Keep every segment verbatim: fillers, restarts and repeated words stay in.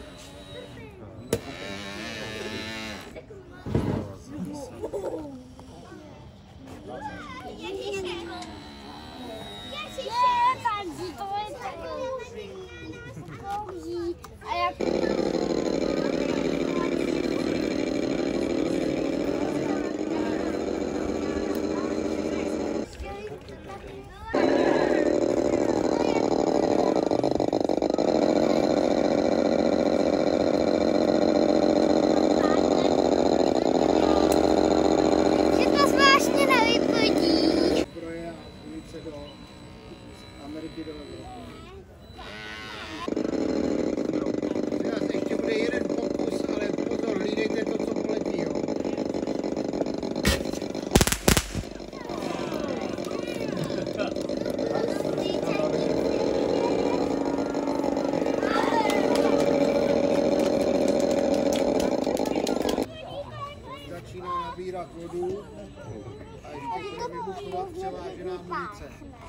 vodu a ještě bude vybuchovat převážená munice.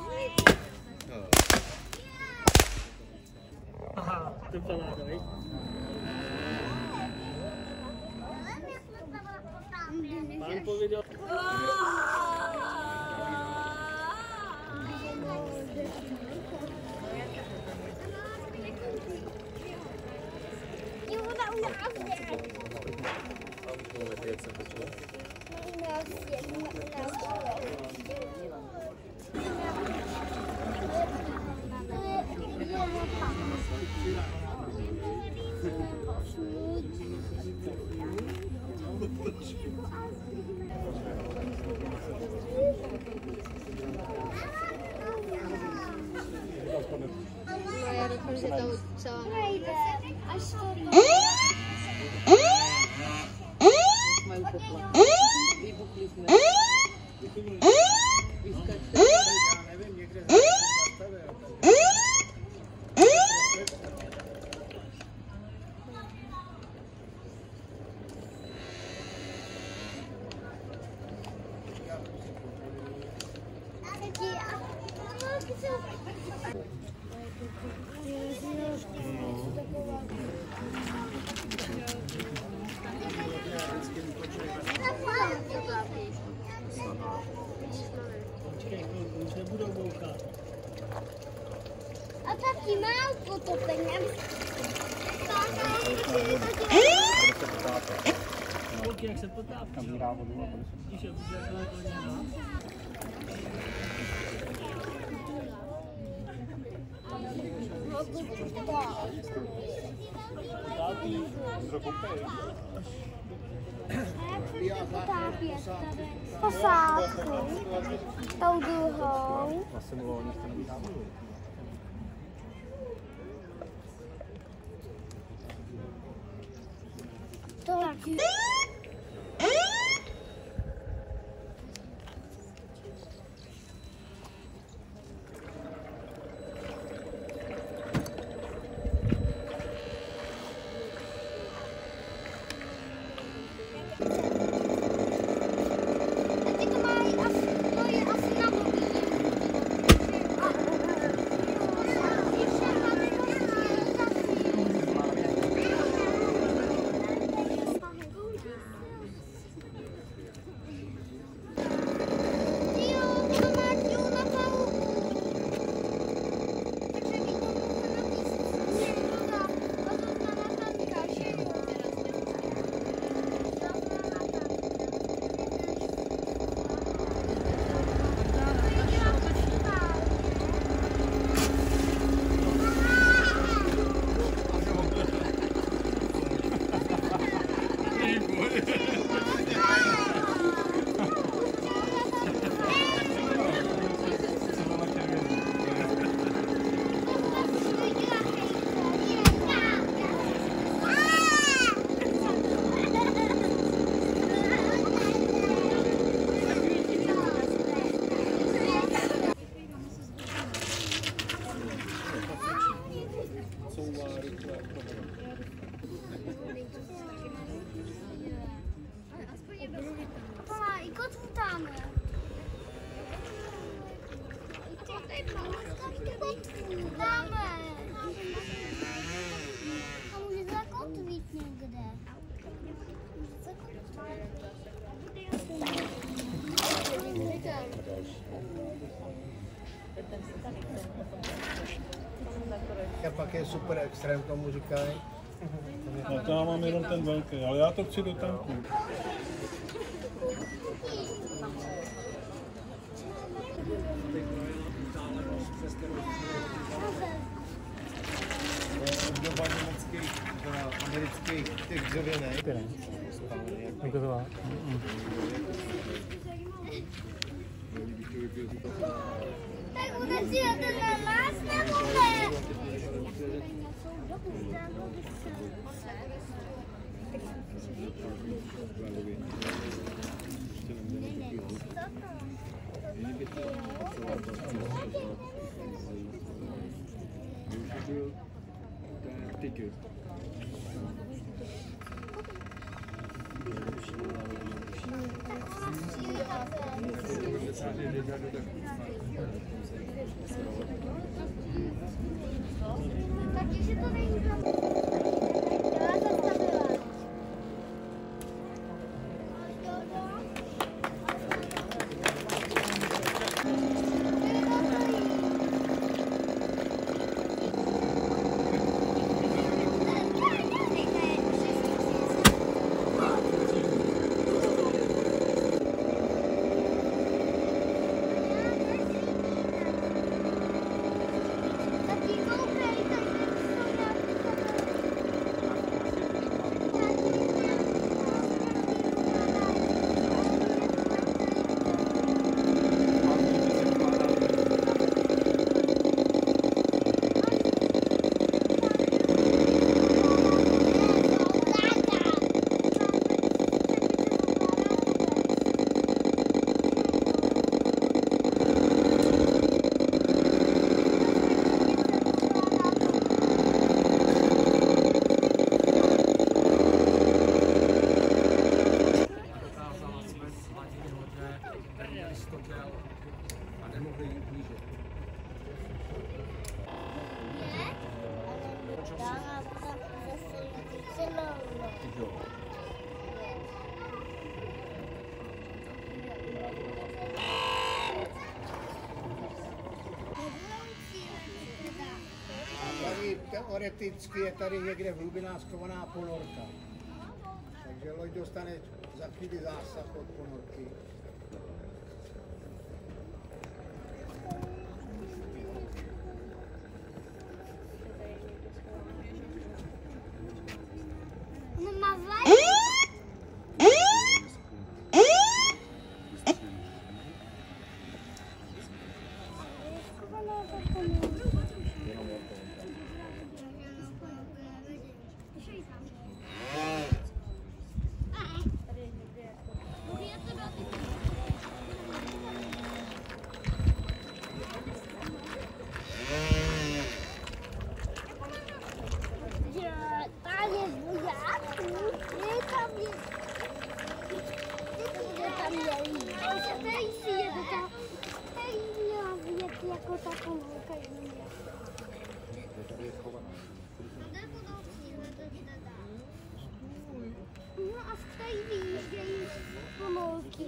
Aha, to je paláda, viď? Pán pověděl... Jak se počuje? No já doufám, že to celá nejde. Až to... Mají poplat. Vybuchli jsme. Vyskačte. Já nevím, někde zastavil. Počkej chvilku, už nebudou bouchat. A taky mám potopení. Koukej, jak se potápí. Kamírá vodu. Víš, jak se to dělá? Potápí. Posádku. Tou druhou. To taky. Dáme. A může to jako pak je super extrém, tomu říkají. No to já mám jenom ten velký, ale já to chci do tanku. Obdoba německých, amerických těch dřevěných. Jako to má. Tak uděláte na nás nebo ne? Takže to není to. Já zastavila. Tady teoreticky je tady někde v hlubinách schovaná ponorka. Takže loď dostane za chvíli zásah od ponorky. Nemá vlajku. Jako takovou no a v té výjíždějí pomůcky.